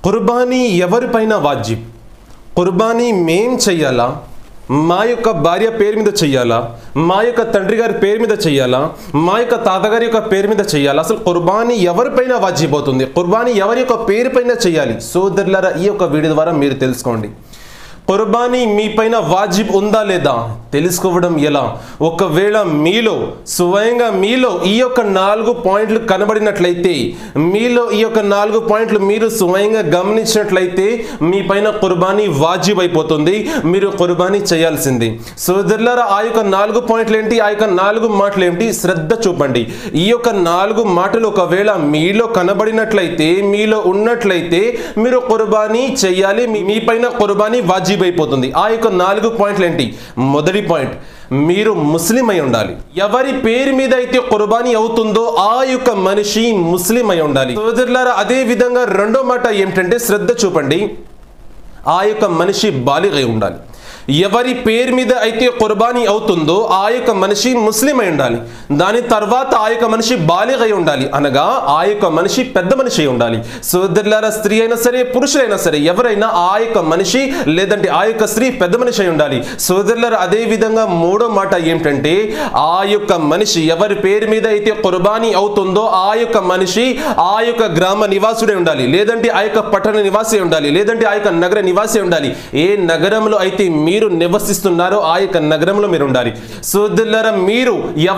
కుర్బానీ ఎవరిపైన వాజిబ్? కుర్బానీ మేం చెయ్యాలా? మా యొక్క భార్య పేరు మీద చెయ్యాలా? మా యొక్క తండ్రి గారి పేరు మీద చెయ్యాలా? మా యొక్క తాతగారి యొక్క పేరు మీద చెయ్యాలా? అసలు కుర్బానీ ఎవరిపైన వాజిబ్ అవుతుంది? కుర్బానీ ఎవరి యొక్క పేరు పైన చెయ్యాలి? సోదరులారా, ఈ యొక్క వీడియో ద్వారా మీరు తెలుసుకోండి. కుర్బానీ మీ పైన వాజిబ్ ఉందా లేదా తెలుసుకోవడం ఎలా? ఒకవేళ మీలో స్వయంగా మీలో ఈ యొక్క 4 పాయింట్లు కనబడినట్లయితే, మీలో ఈ యొక్క 4 పాయింట్లు మీరు స్వయంగా గమనించినట్లయితే మీ పైన కుర్బానీ వాజిబ్ అయిపోతుంది. మీరు కుర్బానీ చేయాల్సింది. సోదరులారా, ఆ యొక్క 4 పాయింట్లు ఏంటి? ఆ యొక్క 4 మాటలు ఏంటి? శ్రద్ధ చూపండి. ఈ యొక్క 4 మాటలు ఒకవేళ మీలో కనబడినట్లయితే, మీలో ఉన్నట్లయితే మీరు కుర్బానీ చేయాలి. మీ పైన కుర్బానీ వాజిబ్ అయిపోతుంది. ఆ యొక్క 4 పాయింట్లు ఏంటి? మొదటి పాయింట్, మీరు ముస్లిం అయి ఉండాలి. ఎవరి పేరు మీద అయితే కుర్బానీ అవుతుందో ఆ యొక్క మనిషి ముస్లిం అయి ఉండాలి. సోదరులారా, అదే విధంగా రెండో మాట ఏమిటంటే, శ్రద్ధ చూపండి, ఆ యొక్క మనిషి బాలిగ్ అయి ఉండాలి. ఎవరి పేరు మీద అయితే కుర్బానీ అవుతుందో ఆ యొక్క మనిషి ముస్లిం అయి ఉండాలి. దాని తర్వాత ఆ యొక్క మనిషి బాలిగ్ అయి ఉండాలి, అనగా ఆ యొక్క మనిషి పెద్ద మనిషి అయి ఉండాలి. సోదరులారా, స్త్రీ అయినా సరే పురుషులైనా సరే ఎవరైనా ఆ యొక్క మనిషి లేదంటే ఆ యొక్క స్త్రీ పెద్ద మనిషి అయి ఉండాలి. సోదరులారా, అదే విధంగా మూడో మాట ఏమిటంటే, ఆ యొక్క మనిషి ఎవరి పేరు మీద అయితే కుర్బానీ అవుతుందో ఆ యొక్క మనిషి ఆ యొక్క గ్రామ నివాసుడే ఉండాలి, లేదంటే ఆ యొక్క పట్టణ నివాసి ఉండాలి, లేదంటే ఆ యొక్క నగర నివాసి ఉండాలి. ఏ నగరంలో అయితే మీరు నివసిస్తున్నారో ఆ యొక్క నగరంలో మీరు ఉండాలి. సోదరులారా, మీరు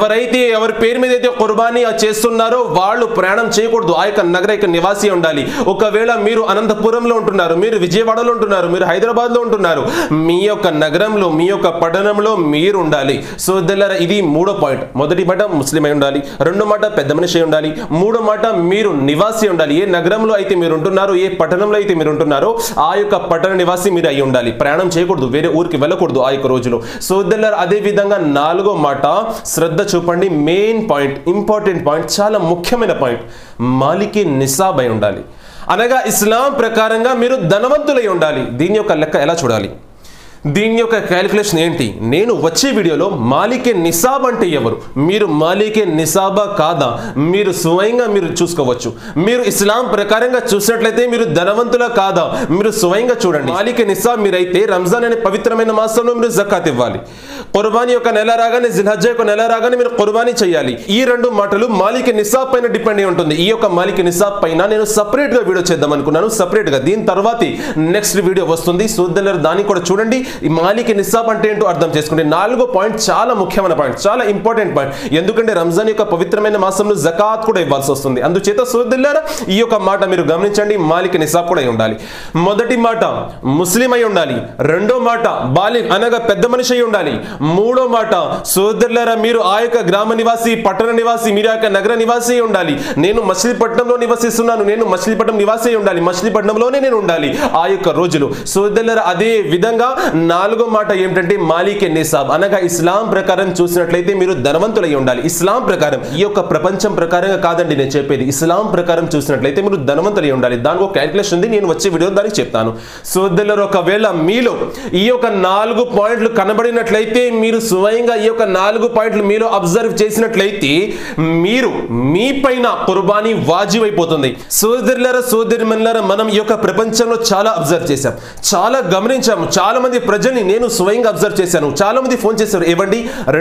ఎవరి పేరు మీద అయితే కుర్బానీ చేస్తున్నారో వాళ్ళు ప్రయాణం చేయకూడదు. ఆ యొక్క నగర యొక్క నివాసి ఉండాలి. ఒకవేళ మీరు అనంతపురంలో ఉంటున్నారు, మీరు విజయవాడలో ఉంటున్నారు, మీరు హైదరాబాద్లో ఉంటున్నారు, మీ యొక్క నగరంలో మీ యొక్క పట్టణంలో మీరు ఉండాలి. సోదరులారా, ఇది మూడో పాయింట్. మొదటి మాట ముస్లిం అయి ఉండాలి, రెండో మాట పెద్ద మనిషి అయి ఉండాలి, మూడో మాట మీరు నివాసి ఉండాలి. ఏ నగరంలో అయితే మీరు ఉంటున్నారో, ఏ పట్టణంలో అయితే మీరు ఉంటున్నారో ఆ యొక్క పట్టణ నివాసి మీరు అయి ఉండాలి. ప్రయాణం చేయకూడదు, వేరే ఊరికి వెళ్ళకూడదు ఆ యొక్క రోజులో. సోదరులారా, అదే విధంగా నాలుగో మాట, శ్రద్ధ చూపండి, మెయిన్ పాయింట్, ఇంపార్టెంట్ పాయింట్, చాలా ముఖ్యమైన పాయింట్, మాలికి నిసాబ్ అయి ఉండాలి. అనగా ఇస్లాం ప్రకారంగా మీరు ధనవంతులై ఉండాలి. దీని యొక్క లెక్క ఎలా చూడాలి? దీని యొక్క క్యాలిక్యులేషన్ ఏంటి? నేను వచ్చే వీడియోలో మాలికే నిసాబ్ అంటే ఎవరు, మీరు మాలికే నిసాబా కాదా, మీరు స్వయంగా మీరు చూసుకోవచ్చు. మీరు ఇస్లాం ప్రకారంగా చూసినట్లయితే మీరు ధనవంతులా కాదా మీరు స్వయంగా చూడండి. మాలికే నిసాబ్ మీరైతే రంజాన్ అనే పవిత్రమైన మాసంలో మీరు జకాత్ ఇవ్వాలి. కుర్బానీ యొక్క నెల రాగానే, జిల్హజ్జ యొక్క నెల రాగానే మీరు కుర్బానీ చేయాలి. ఈ రెండు మాటలు మాలికే నిసాబ్ పైన డిపెండ్ అయి ఉంటుంది. ఈ యొక్క మాలికే నిసాబ్ పైన నేను సపరేట్ గా వీడియో చేద్దాం అనుకున్నాను, సపరేట్ గా. దీని తర్వాత నెక్స్ట్ వీడియో వస్తుంది. సోదరులారా, దాన్ని కూడా చూడండి. ఈ మాలికి నిసాబ్ అంటే ఏంటో అర్థం చేసుకోండి. నాలుగో పాయింట్ చాలా ముఖ్యమైన పాయింట్, చాలా ఇంపార్టెంట్ పాయింట్. ఎందుకంటే రంజాన్ యొక్క పవిత్రమైన మాసంలో జకాత్ కూడా ఇవ్వాల్సి వస్తుంది. అందుచేత సోదరులారా, ఈ యొక్క మాట మీరు గమనించండి, మాలికి నిసాబ్ కూడా అయి ఉండాలి. మొదటి మాట ముస్లిం అయి ఉండాలి, రెండో మాట బాలిగ్ అనగా పెద్ద మనిషి అయి ఉండాలి, మూడో మాట సోదరులారా మీరు ఆ యొక్క గ్రామ నివాసి, పట్టణ నివాసి, మీరు ఆ యొక్క నగర నివాసి అయి ఉండాలి. నేను మచిలీపట్నంలో నివసిస్తున్నాను, నేను మచిలీపట్నం నివాసి అయి ఉండాలి, మచిలీపట్నంలోనే నేను ఉండాలి ఆ యొక్క రోజులు. సోదరులారా, అదే విధంగా నాలుగో మాట ఏమిటంటే మాలికే నిసాబ్ అనగా ఇస్లాం ప్రకారం చూసినట్లయితే మీరు ధనవంతులై ఉండాలి. ఇస్లాం ప్రకారం, ఈ యొక్క ప్రపంచం ప్రకారంగా కాదండి నేను చెప్పేది, ఇస్లాం ప్రకారం చూసినట్లయితే మీరు ధనవంతులై ఉండాలి. దానికి ఒక క్యాలిక్యులేషన్ ఉంది, నేను వచ్చే వీడియో దానికి చెప్తాను. సోదరులారా, ఒకవేళ మీలో ఈ యొక్క 4 పాయింట్లు కనబడినట్లయితే, మీరు స్వయంగా ఈ యొక్క 4 పాయింట్లు మీలో అబ్జర్వ్ చేసినట్లయితే మీరు మీ పైన కుర్బానీ వాజిబ్ అయిపోతుంది. సోదరులారా, సోదరిమణులారా, మనం ఈ యొక్క ప్రపంచంలో చాలా అబ్జర్వ్ చేశాం, చాలా గమనించాము. చాలా మంది ప్రజల్ని నేను స్వయంగా అబ్జర్వ్ చేశాను. చాలా మంది ఫోన్ చేశారు, ఏవండి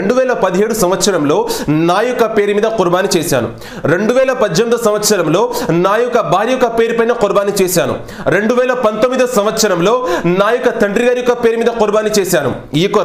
2017 సంవత్సరంలో నా యొక్క పేరు మీద కుర్బానీ చేశాను, 2018 సంవత్సరంలో నా యొక్క భార్య యొక్క పేరు పైన కుర్బానీ చేశాను, 2019 సంవత్సరంలో నా యొక్క తండ్రి గారి యొక్క పేరు మీద కుర్బానీ చేశాను, ఈ యొక్క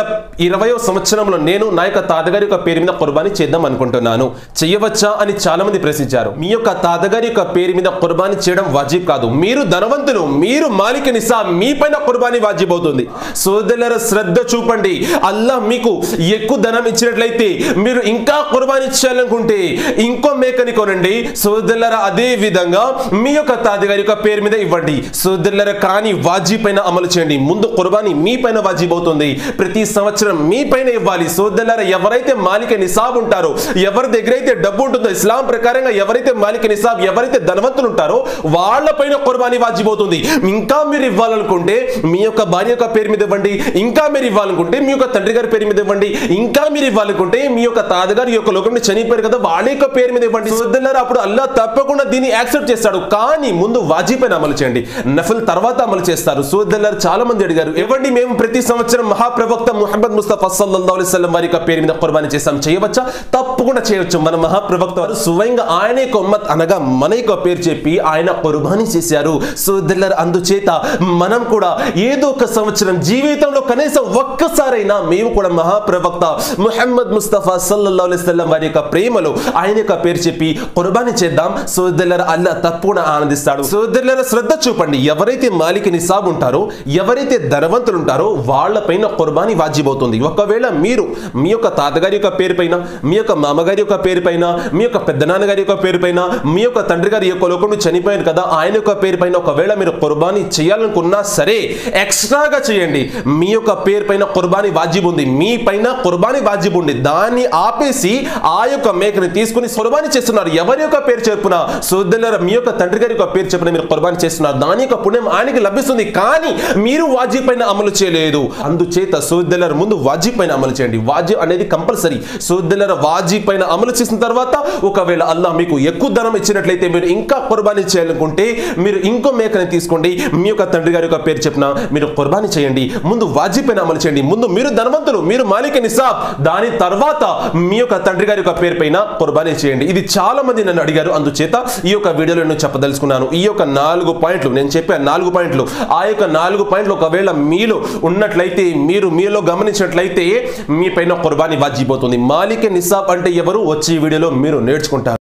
2020 సంవత్సరంలో నేను నా యొక్క తాతగారి యొక్క పేరు మీద కుర్బానీ చేద్దాం అనుకుంటున్నాను, చేయవచ్చా అని చాలా మంది ప్రశ్నించారు. మీ యొక్క తాతగారి యొక్క పేరు మీద కుర్బానీ చేయడం వాజిబ్ కాదు. మీరు ధనవంతులు, మీరు మాలిక్ నిసాబ్, మీ పైన కుర్బానీ వాజిబ్ అవుతుంది. సోదరులారా, శ్రద్ధ చూపండి. అల్లాహ్ మీకు ఎక్కువ ధనం ఇచ్చినట్లయితే మీరు ఇంకా కుర్బానీ చేయాలనుకుంటే ఇంకో మేకని కొనండి. సోదరులారా, అదే విధంగా మీ యొక్క తాతగారి యొక్క పేరు మీద ఇవ్వండి. సోదరులారా, కానీ వాజిబ్ పైన అమలు చేయండి. ముందు కుర్బానీ మీ పైన వాజిబ్ అవుతుంది, ప్రతి సంవత్సరం మీ పైన ఇవ్వాలి. సోదరులారా, ఎవరైతే మాలికే నిసాబ్ ఉంటారో, ఎవరి దగ్గర అయితే డబ్బు ఉంటుందో, ఇస్లాం ప్రకారంగా ఎవరైతే మాలికే నిసాబ్, ఎవరైతే ధనవంతులు ఉంటారో వాళ్ళ పైన కుర్బానీ వాజిబ్ అవుతుంది. ఇంకా మీరు ఇవ్వాలనుకుంటే మీ యొక్క భార్య యొక్క పేరు మీద ఇవ్వండి, ఇంకా మీరు ఇవ్వాలనుకుంటే మీ యొక్క తండ్రి గారి పేరు మీద ఇవ్వండి, ఇంకా మీరు ఇవ్వాలనుకుంటే మీ యొక్క తాతగారు ఈ యొక్క లోకంలో చనిపోయారు కదా వాళ్ళ యొక్క పేరు మీద ఇవ్వండి. సోదరులారా, అప్పుడు అల్లాహ్ తప్పకుండా దీన్ని యాక్సెప్ట్ చేస్తాడు. కానీ ముందు వాజిబ్ పైన అమలు చేయండి, నఫల్ తర్వాత అమలు చేస్తారు. సోదరులారా, చాలా మంది అడిగారు, ఇవ్వండి మేము ప్రతి సంవత్సరం మహాప్రవక్త ముహమ్మద్ ముస్తఫా సల్లల్లాహు అలైహి వసల్లం వారి యొక్క పేరు మీద కుర్బానీ చేస్తాం, చేయవచ్చా? తప్పకుండా చేయవచ్చు. మన మహాప్రవక్త వారు స్వయంగా ఆయన యొక్క ఉమ్మత్ అనగా మన యొక్క పేరు చెప్పి ఆయన కుర్బానీ చేశారు. సోదరులారా, అందుచేత మనం కూడా ఏదో ఒక సంవత్సరం జీవితంలో కనీసం ఒక్కసారైనా మేము కూడా మహాప్రవక్త ముహమ్మద్ ముస్తఫా సల్లల్లాహు అలైహి వసల్లం వారి యొక్క ప్రేమలో ఆయన యొక్క పేరు చెప్పి కుర్బానీ చేద్దాం. సోదరులారా, అల్లాహ్ తప్పకుండా ఆనందిస్తాడు. సోదరులారా, శ్రద్ధ చూపండి. ఎవరైతే మాలిక్ నిసాబ్ ఉంటారో, ఎవరైతే ధనవంతులు ఉంటారో వాళ్ళపైన కుర్బానీ వాజిబ్ అవుతుంది. ఒకవేళ మీరు మీ యొక్క తాతగారి యొక్క పేరు పైన, మీ యొక్క మామగారి యొక్క పేరు పైన, మీ యొక్క పెద్దనాన్నగారి యొక్క పేరు పైన, మీ యొక్క తండ్రి గారి యొక్క లోకంలో చనిపోయారు కదా ఆయన యొక్క పేరు పైన ఒకవేళ మీరు కుర్బానీ చేయాలనుకున్నా సరే ఎక్స్ట్రాగా చేయండి. మీ యొక్క పేరు పైన కుర్బానీ వాజిబ్ ఉంది, మీ పైన కుర్బానీ వాజిబ్ ఉంది, దాన్ని ఆపేసి ఆ యొక్క మేకని తీసుకుని కుర్బానీ చేస్తున్నారు. ఎవరి యొక్క పేరు చెప్పున? సోదరులారా, మీ యొక్క తండ్రి గారి యొక్క పేరు చెప్పున మీరు కుర్బానీ చేస్తున్నారు, దాని యొక్క పుణ్యం ఆయనకి లభిస్తుంది. కానీ మీరు వాజిబ్ పైన అమలు చేయలేదు. అందుచేత సోదరులారా, ముందు వాజిబ్ పైన అమలు చేయండి. వాజిబ్ అనేది కంపల్సరీ. సోదరులారా, వాజిబ్ పైన అమలు చేసిన తర్వాత ఒకవేళ అల్లాహ్ మీకు ఎక్కువ ధనం ఇచ్చినట్లయితే మీరు ఇంకా కుర్బానీ చేయాలనుకుంటే మీరు ఇంకో మేకని తీసుకోండి, మీ యొక్క తండ్రి గారి యొక్క పేరు చెప్పిన మీరు కుర్బానీ చేయండి. ముందు వాజిబ్ పైన అమలు చేయండి. ముందు మీరు ధనవంతులు, మీరు మాలిక్ నిసాబ్, దాని తర్వాత మీ యొక్క తండ్రి గారి యొక్క పేరు పైన కుర్బానీ చేయండి. ఇది చాలా మంది నన్ను అడిగారు. అందుచేత ఈ యొక్క వీడియోలో నేను చెప్పదలుచుకున్నాను. ఈ యొక్క 4 పాయింట్లు నేను చెప్పాను, 4 పాయింట్లు. ఆ యొక్క 4 పాయింట్లు ఒకవేళ మీలో ఉన్నట్లయితే, మీరు మీలో గమనించినట్లయితే మీ పైన కుర్బానీ వాజిబ్ అవుతుంది. మాలిక్ నిసాబ్ అంటే ఎవరు? వచ్చే వీడియోలో మీరు నేర్చుకుంటారు.